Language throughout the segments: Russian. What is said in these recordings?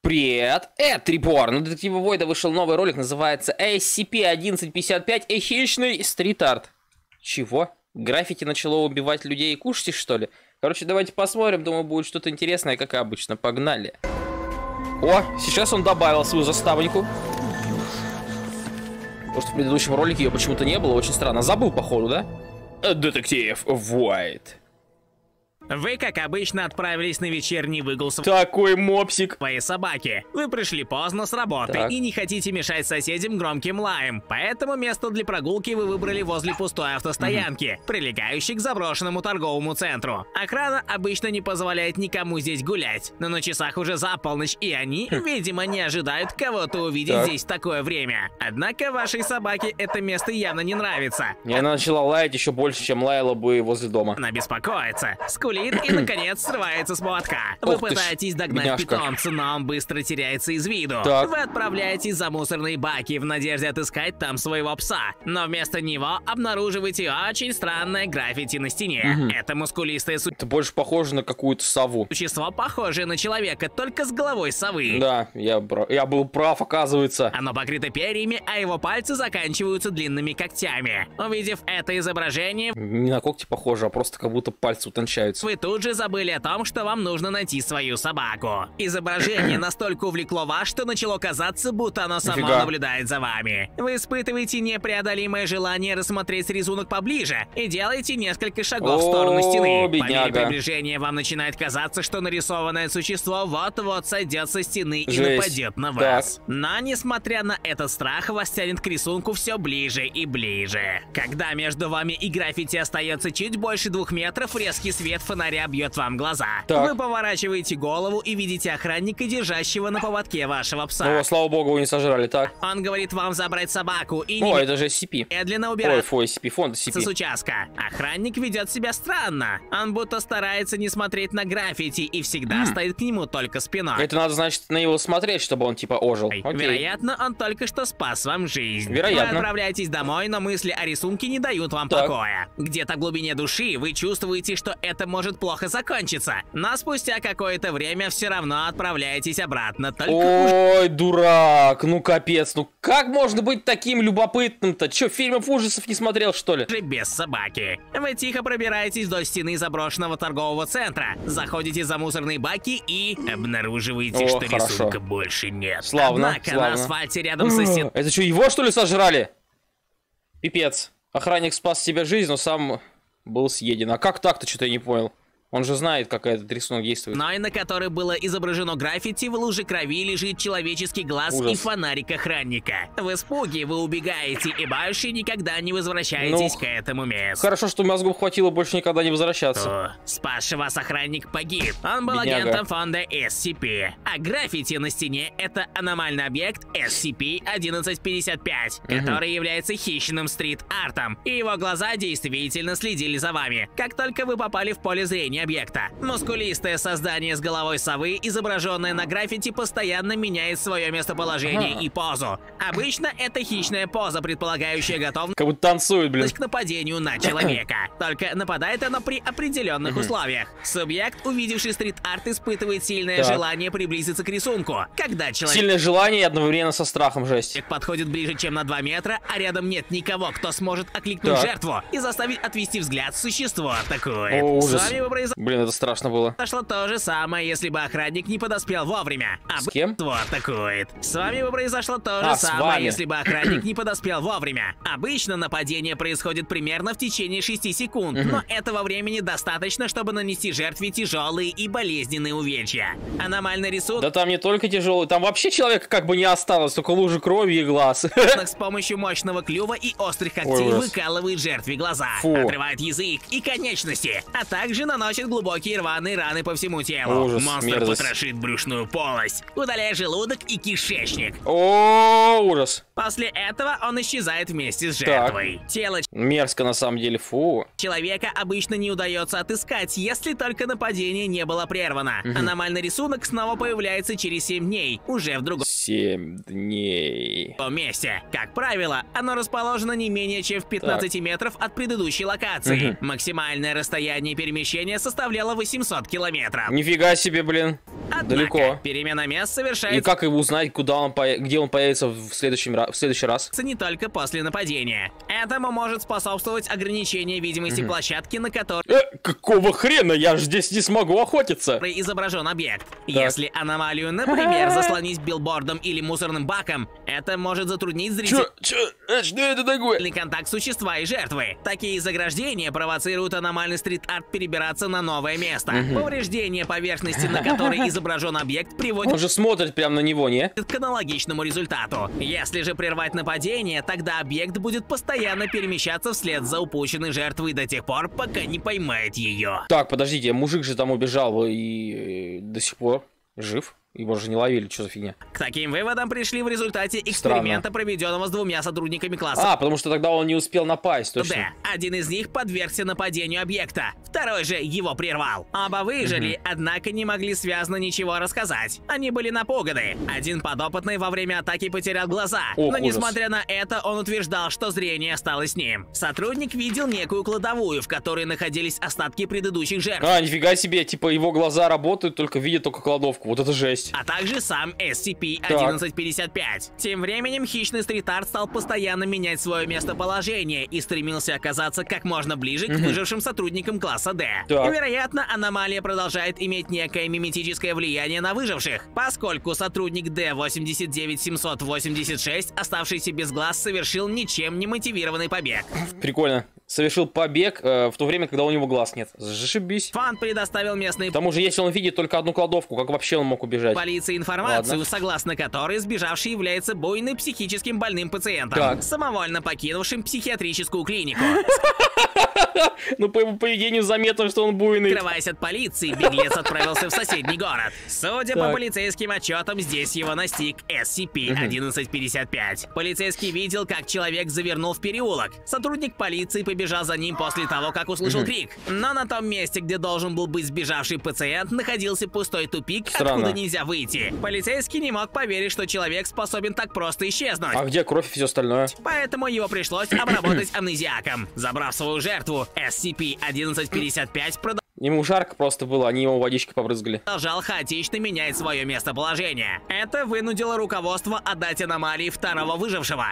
Привет, это Репор. На Детектива Войда вышел новый ролик, называется SCP-1155 Эхичный стрит-арт. Чего? Граффити начало убивать людей и кушать, что ли? Короче, давайте посмотрим, думаю, будет что-то интересное, как обычно. Погнали. О, сейчас он добавил свою заставнику. Потому что в предыдущем ролике ее почему-то не было, очень странно. Забыл, походу, да? Детектив Войд. Вы, как обычно, отправились на вечерний выгул Такой мопсик. своей собаки. Вы пришли поздно с работы Так. и не хотите мешать соседям громким лаем. Поэтому место для прогулки вы выбрали возле пустой автостоянки, прилегающей к заброшенному торговому центру. Охрана обычно не позволяет никому здесь гулять, но на часах уже за полночь, и они, видимо, не ожидают кого-то увидеть Так. здесь в такое время. Однако вашей собаке это место явно не нравится. И она начала лаять еще больше, чем лаяла бы возле дома. Она беспокоится, скулит и, наконец, срывается с поводка. Вы Ух ты ж, пытаетесь догнать бедняжка. питомца, но он быстро теряется из виду. Так. Вы отправляетесь за мусорные баки в надежде отыскать там своего пса. Но вместо него обнаруживаете очень странное граффити на стене. Это мускулистое Это больше похоже на какую-то сову. существо, похожее на человека, только с головой совы. Да, я был прав, оказывается. Оно покрыто перьями, а его пальцы заканчиваются длинными когтями. Увидев это изображение, Не на когти похоже, а просто как будто пальцы утончаются. вы тут же забыли о том, что вам нужно найти свою собаку. Изображение настолько увлекло вас, что начало казаться, будто оно само Нифига. наблюдает за вами. Вы испытываете непреодолимое желание рассмотреть рисунок поближе и делаете несколько шагов в сторону стены. По мере бедняга. приближения вам начинает казаться, что нарисованное существо вот-вот сойдет со стены и Жесть. нападет на вас. Но, несмотря на этот страх, вас тянет к рисунку все ближе и ближе. Когда между вами и граффити остается чуть больше 2 метров, резкий свет фонаря бьет вам глаза. Так. Вы поворачиваете голову и видите охранника, держащего на поводке вашего пса. О, слава богу, вы не сожрали, так. Он говорит вам забрать собаку и О, это же SCP. немедленно Ой, убираться фу, SCP, фонд с SCP. участка. Охранник ведет себя странно. Он будто старается не смотреть на граффити и всегда стоит к нему только спиной. Это надо, значит, на него смотреть, чтобы он типа ожил. Окей. Вероятно, он только что спас вам жизнь. Вероятно. Вы отправляетесь домой, но мысли о рисунке не дают вам Так. покоя. Где-то в глубине души вы чувствуете, что это может плохо закончиться. Но спустя какое-то время все равно отправляетесь обратно. Только Ой, дурак, ну капец, ну как можно быть таким любопытным-то? Че, фильмов ужасов не смотрел, что ли? уже без собаки. Вы тихо пробираетесь вдоль стены заброшенного торгового центра, заходите за мусорные баки и обнаруживаете, О, что хорошо. рисунка больше нет. Славно, Однако славно. на асфальте рядом со стеной Это что, его что ли сожрали? Пипец. Охранник спас себе жизнь, но сам был съеден. А как так-то, что-то я не понял. Он же знает, как этот рисунок действует. но и на которой было изображено граффити, в луже крови лежит человеческий глаз Ужас. и фонарик охранника. В испуге вы убегаете и больше никогда не возвращаетесь Ну, к этому месту. Хорошо, что мозгов хватило больше никогда не возвращаться. Спасший вас охранник погиб. Он был Бедняга. агентом фонда SCP. А граффити на стене — это аномальный объект SCP-1155, который является хищным стрит-артом. И его глаза действительно следили за вами, как только вы попали в поле зрения объекта. Мускулистое создание с головой совы, изображенное на граффити, постоянно меняет свое местоположение Ага. и позу. Обычно это хищная поза, предполагающая готовность Как будто танцует, блин. к нападению на человека. Только нападает оно при определенных условиях. Субъект, увидевший стрит-арт, испытывает сильное Так. желание приблизиться к рисунку. Когда человек Сильное желание и одновременно со страхом, жесть. подходит ближе, чем на 2 метра, а рядом нет никого, кто сможет окликнуть Так. жертву и заставить отвести взгляд, существо атакует. О, ужас. С вами бы Блин, это страшно было. произошло то же самое, если бы охранник не подоспел вовремя. А С кем? существо атакует. С вами бы произошло то А, же с самое, вами. если бы охранник не подоспел вовремя. Обычно нападение происходит примерно в течение 6 секунд, но этого времени достаточно, чтобы нанести жертве тяжелые и болезненные увечья. Аномальный рисунок Да там не только тяжелый, там вообще человека как бы не осталось, только лужи крови и глаз. с помощью мощного клюва и острых когтей ужас. выкалывает жертве глаза, Фу. отрывает язык и конечности, а также наносит глубокие рваные раны по всему телу. Ужас, Монстр мерзость. потрошит брюшную полость, удаляя желудок и кишечник. О, ужас. После этого он исчезает вместе с жертвой. Тело Мерзко на самом деле, фу. человека обычно не удается отыскать, если только нападение не было прервано. Аномальный рисунок снова появляется появляется через 7 дней, уже в другом 7 дней. месте. Как правило, оно расположено не менее чем в 15 метров от предыдущей локации. Максимальное расстояние перемещения составляло 800 километров. Нифига себе, блин. Однако, Далеко. перемена мест И совершается как его узнать, где он появится в следующий раз? не только после нападения. Этому может способствовать ограничение видимости площадки, на которой Какого хрена? Я же здесь не смогу охотиться. изображен объект. Если аномалию, например, заслонить билбордом или мусорным баком, это может затруднить зрительный Что это такое? контакт существа и жертвы. Такие заграждения провоцируют аномальный стрит-арт перебираться на новое место. Повреждение поверхности, на которой изображен объект, приводит Он же смотрит прямо на него, не? к аналогичному результату. Если же прервать нападение, тогда объект будет постоянно перемещаться вслед за упущенной жертвой до тех пор, пока не поймает ее. Так, подождите, мужик же там убежал и до сих пор жив. Его же не ловили, что за фигня? К таким выводам пришли в результате эксперимента, проведенного с 2 сотрудниками класса потому что тогда он не успел напасть, точно. Д. Один из них подвергся нападению объекта, второй же его прервал. Оба выжили, однако не могли связно ничего рассказать. Они были напуганы. Один подопытный во время атаки потерял глаза, Ох, но ужас. несмотря на это, он утверждал, что зрение осталось с ним. Сотрудник видел некую кладовую, в которой находились остатки предыдущих жертв. Нифига себе, типа его глаза работают, только видят только кладовку. Вот это жесть. А также сам SCP-1155. Тем временем хищный стрит-арт стал постоянно менять свое местоположение и стремился оказаться как можно ближе к выжившим сотрудникам класса D. Так. И, вероятно, аномалия продолжает иметь некое миметическое влияние на выживших, поскольку сотрудник D89786, оставшийся без глаз, совершил ничем не мотивированный побег. Прикольно. Совершил побег в то время, когда у него глаз нет. Зашибись. Фан предоставил местной К тому же, если он видит только одну кладовку, как вообще он мог убежать? полиции информацию, Ладно. согласно которой сбежавший является буйным психическим больным пациентом, Так. самовольно покинувшим психиатрическую клинику. Ну, по его поведению заметно, что он буйный. Скрываясь от полиции, беглец отправился в соседний город. Судя по Так. полицейским отчетам, здесь его настиг SCP-1155. Полицейский видел, как человек завернул в переулок. Сотрудник полиции побежал за ним после того, как услышал крик. Но на том месте, где должен был быть сбежавший пациент, находился пустой тупик, Странно. откуда нельзя выйти. Полицейский не мог поверить, что человек способен так просто исчезнуть. А где кровь и все остальное? Поэтому его пришлось обработать амнезиаком. Забрав свою жертву, SCP-1155 Ему жарко просто было, они его водичкой побрызгали. продолжал хаотично менять свое местоположение. Это вынудило руководство отдать аномалии второго выжившего,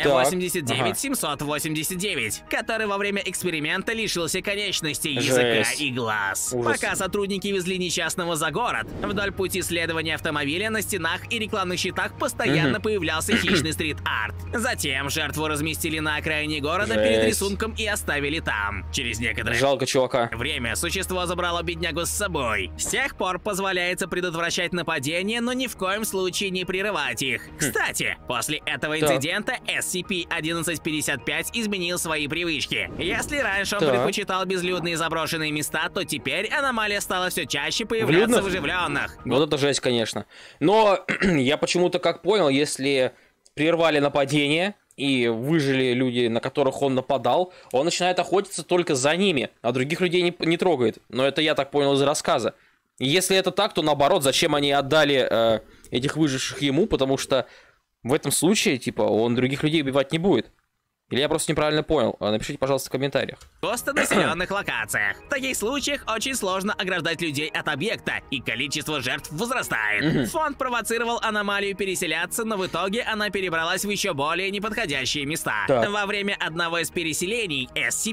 D89789, который во время эксперимента лишился конечностей, языка Жесть. и глаз. Ужас. Пока сотрудники везли несчастного за город, вдоль пути следования автомобиля на стенах и рекламных щитах постоянно появлялся хищный стрит-арт. Затем жертву разместили на окраине города перед Жесть. рисунком и оставили там. Через некоторое Жалко чувака. время существо забрало беднягу с собой. С тех пор позволяется предотвращать нападения, но ни в коем случае не прерывать их. Кстати, после этого Так. инцидента SCP-1155 изменил свои привычки. Если раньше он Так. предпочитал безлюдные заброшенные места, то теперь аномалия стала все чаще появляться Влюдных? в оживленных. Вот это жесть, конечно. Но я почему-то как понял, если прервали нападение и выжили люди, на которых он нападал, он начинает охотиться только за ними, а других людей не трогает. Но это я так понял из рассказа. И если это так, то наоборот, зачем они отдали этих выживших ему, потому что в этом случае, типа, он других людей убивать не будет. Или я просто неправильно понял? Напишите, пожалуйста, в комментариях. Густонаселенных локациях. В таких случаях очень сложно ограждать людей от объекта, и количество жертв возрастает. Фонд провоцировал аномалию переселяться, но в итоге она перебралась в еще более неподходящие места. Так. Во время одного из переселений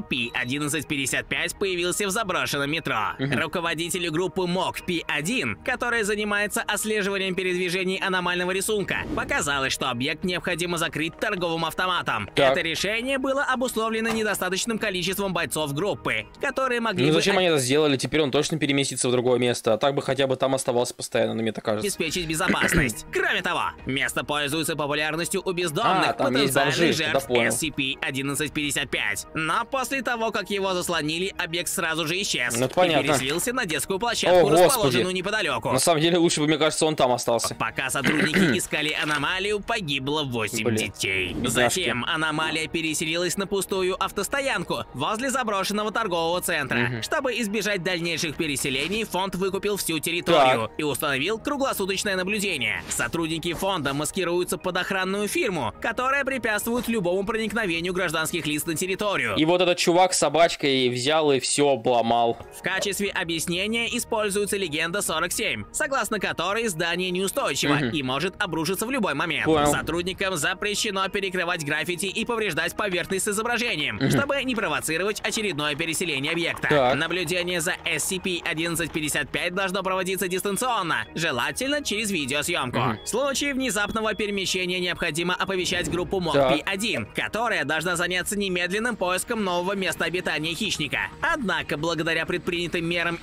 SCP-1155 появился в заброшенном метро. Руководителю группы МОК-P1, которая занимается отслеживанием передвижений аномального рисунка, показалось, что объект необходимо закрыть торговым автоматом. Так. Это решение было обусловлено недостаточным количеством бойцов группы, которые могли Ну бы зачем они это сделали? Теперь он точно переместится в другое место, а так бы хотя бы там оставался постоянно, мне так кажется. обеспечить безопасность. Кроме того, место пользуется популярностью у бездомных там есть потенциальных бомжи, жертв да, понял. SCP-1155. Но после того, как его заслонили, объект сразу же исчез Ну, это и понятно. переселился на детскую площадку, О, господи. расположенную неподалеку. На самом деле, лучше бы, мне кажется, он там остался. Пока сотрудники искали аномалию, погибло 8 Блин, детей. бедняжки. Затем аномалия переселилась на пустую автостоянку возле заброшенного торгового центра. Чтобы избежать дальнейших переселений, фонд выкупил всю территорию и установил круглосуточное наблюдение. Сотрудники фонда маскируются под охранную фирму, которая препятствует любому проникновению гражданских лиц на территорию. И вот этот чувак с собачкой взял и все обломал. В качестве объяснения используется легенда 47, согласно которой здание неустойчиво и может обрушиться в любой момент. Сотрудникам запрещено перекрывать граффити и повреждать поверхность с изображением, чтобы не провоцировать очередное переселение объекта. Наблюдение за SCP-1155 должно проводиться дистанционно, желательно через видеосъемку. В случае внезапного перемещения необходимо оповещать группу МОК-P1, которая должна заняться немедленным поиском нового места обитания хищника. Однако, благодаря предпринятым мерам,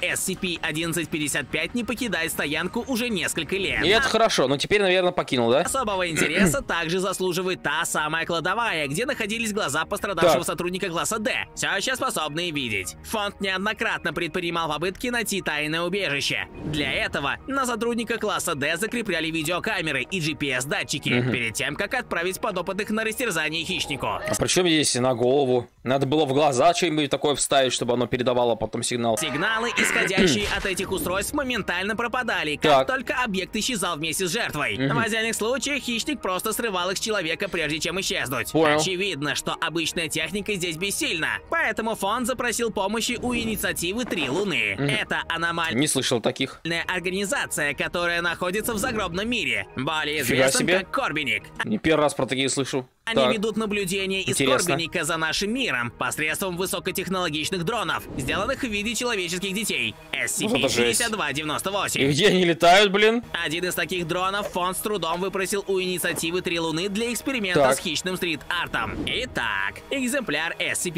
SCP-1155 не покидает стоянку уже несколько лет. И это хорошо, но теперь, наверное, покинул, да? Особого интереса также заслуживает та самая кладовая, где находились глаза пострадавшего сотрудника класса D, все еще способные видеть. Фонд неоднократно предпринимал попытки найти тайное убежище. Для этого на сотрудника класса D закрепляли видеокамеры и GPS-датчики, перед тем, как отправить подопытных на растерзание хищнику. А при чем здесь на голову? Надо было в глаза что-нибудь такое вставить, чтобы оно передавало потом сигнал. Сигналы, исходящие от этих устройств, моментально пропадали, как только объект исчезал вместе с жертвой. В отдельных случаях хищник просто срывал их с человека, прежде чем исчезнуть. Очевидно, что обычная техника здесь бессильна, поэтому фонд запросил помощи у инициативы 3 Луны. Это аномальная Не слышал таких. организация, которая находится в загробном мире, более известном как Корбиник. Не первый раз про такие слышу. Они ведут наблюдение из Корбиника за нашим миром посредством высокотехнологичных дронов, сделанных в виде человеческих детей. SCP-5298. И где они летают, блин? Один из таких дронов фонд с трудом выпросил у инициативы 3 Луны для эксперимента с хищным стрит-артом. Итак, экземпляр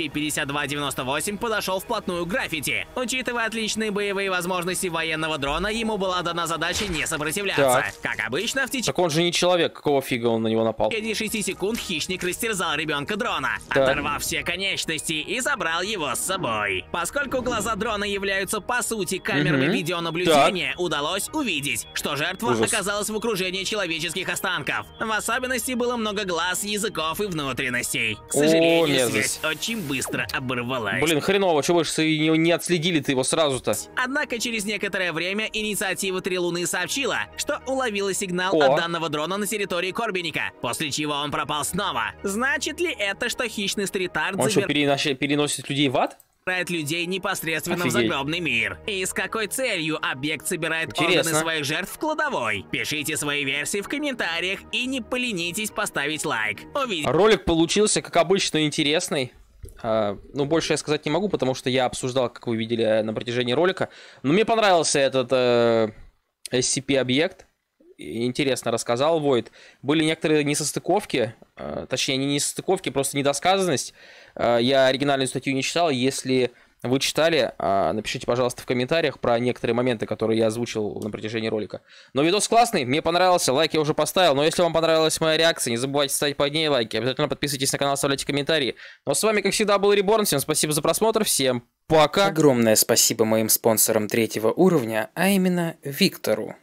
SCP-5298 подошел вплотную к граффити. Учитывая отличные боевые возможности военного дрона, ему была дана задача не сопротивляться. Как обычно, в течение... Так он же не человек, какого фига он на него напал? 6 секунд хищник растерзал ребенка дрона, оторвав все конечности и забрал его с собой. Поскольку глаза дрона являются по сути камерами видеонаблюдения, удалось увидеть, что жертва оказалась в окружении человеческих останков. В особенности было много глаз, языков и внутренностей. К сожалению, связь очень быстро оборвалась. Блин, хреново, чего же не отследили-то его сразу-то? Однако через некоторое время инициатива 3 Луны сообщила, что уловила сигнал от данного дрона на территории Корбиника, после чего он пропал снова. Значит ли это, что хищный стрит-арт переносит людей в ад? Собирает людей непосредственно в загробный мир? И с какой целью объект собирает органы своих жертв в кладовой? Пишите свои версии в комментариях и не поленитесь поставить лайк. Ролик получился, как обычно, интересный. Ну, больше я сказать не могу, потому что я обсуждал, как вы видели, на протяжении ролика. Но мне понравился этот SCP-объект. Интересно рассказал Войд. Были некоторые несостыковки, точнее не несостыковки, просто недосказанность. Я оригинальную статью не читал. Если вы читали, напишите, пожалуйста, в комментариях про некоторые моменты, которые я озвучил на протяжении ролика. Но видос классный, мне понравился, лайк я уже поставил. Но если вам понравилась моя реакция, не забывайте ставить под ней лайки. Обязательно подписывайтесь на канал, оставляйте комментарии. Ну а с вами, как всегда, был Реборн. Всем спасибо за просмотр, всем пока. Огромное спасибо моим спонсорам 3-го уровня, а именно Виктору.